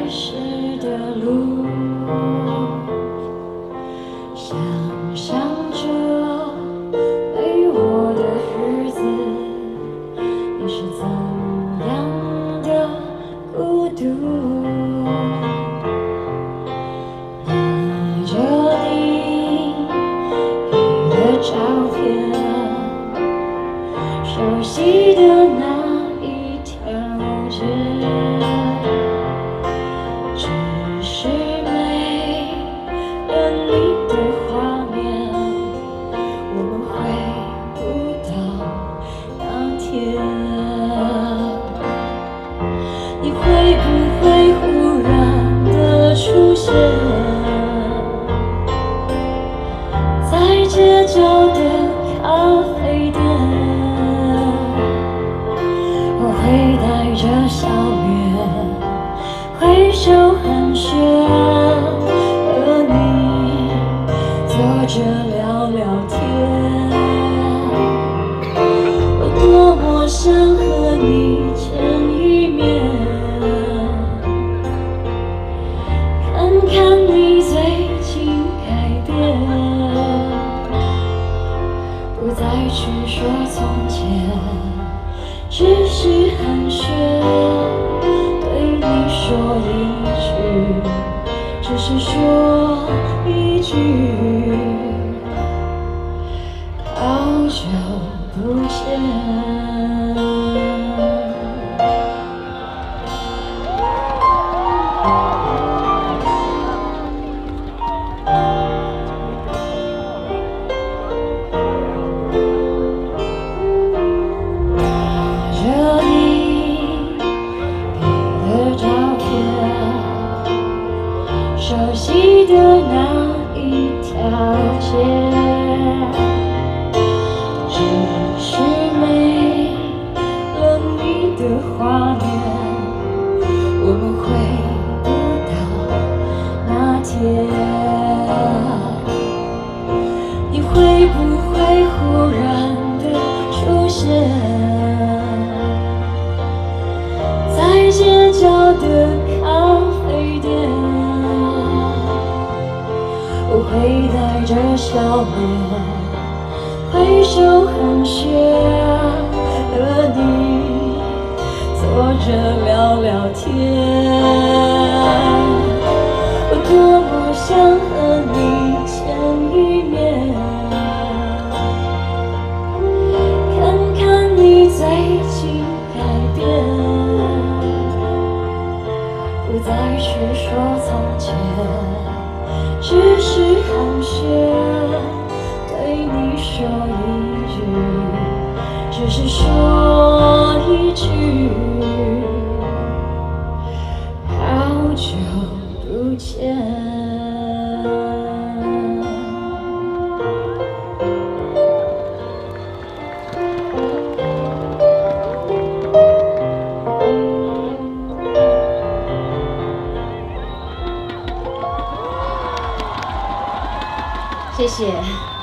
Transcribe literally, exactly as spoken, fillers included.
开始的路，想象着没我的日子，你是怎样的孤独？拿着你给的照片，熟悉的那一条街。 只是没了你的画面，我们回不到那天。你会不会忽然的出现在街角的咖啡店？我会带着笑脸。 挥手寒暄，和你坐着聊聊天。我多么想和你见一面，看看你最近改变，不再去说从前，只是寒暄。 说一句，只是说一句，好久不见。拿着你给的照片。 熟悉的那一条街，只是没了你的画面，我们回不到那天。你会不会忽然的出现在街角的咖啡店？ 我会带着笑脸，挥手寒暄，和你坐着聊聊天。我多么想和你见一面，看看你最近改变，不再去说从前。 只是寒暄，对你说一句，只是说一句，好久不见。谢谢。